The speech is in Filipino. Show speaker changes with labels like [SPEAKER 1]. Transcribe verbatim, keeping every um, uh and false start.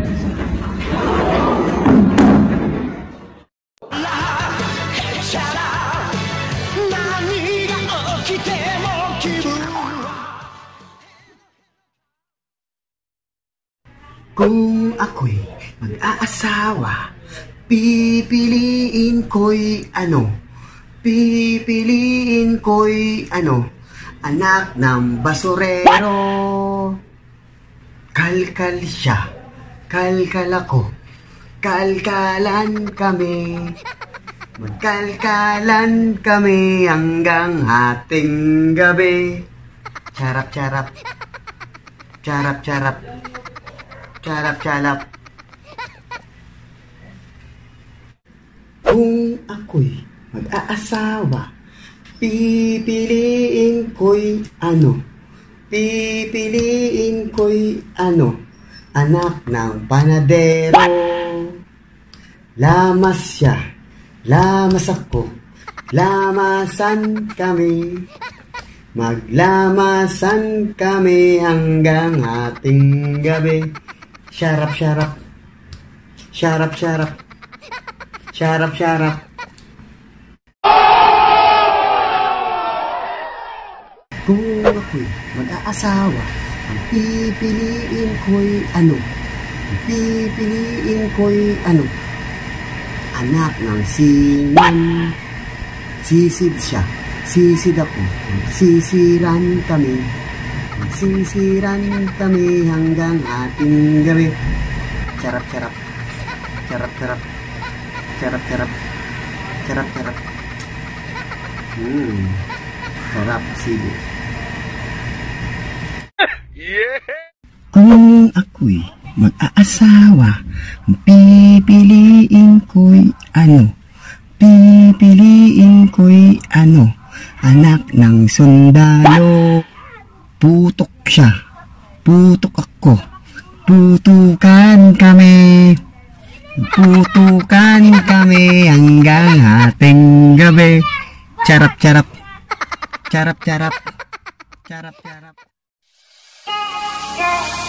[SPEAKER 1] Kung ako'y mag-aasawa, pipiliin ko'y ano? Pipiliin ko'y ano? Anak ng basurero. Kalkal siya, kalkal ako, kalkalan kami. Magkalkalan kami hanggang hating gabi. Charap-charap, charap-charap, charap-charap. Kung ako'y mag-aasawa, pipiliin ko'y ano? Pipiliin ko'y ano? Anak ng panadero. Lamas siya, lamas ako, lamasan kami. Maglamasan kami hanggang hating gabi. Syarap-syarap, syarap-syarap, syarap-syarap. Kung ako'y mag-aasawa, ang pipiliin ko'y ano? Ang pipiliin ko'y ano? Anak ng sinan. Sisid siya, sisid ako, sisiran kami. Sisiran kami hanggang ating gabi. Charap-charap, charap-charap, charap-charap, charap-charap. Hmm, sarap sige. Kung ako'y mag-aasawa, pipiliin ko'y ano? Pipiliin ko'y ano? Anak ng sundalo. Putok siya, putok ako, putukan kami. Putukan kami hanggang hating gabi. Charap-charap, charap-charap, charap-charap.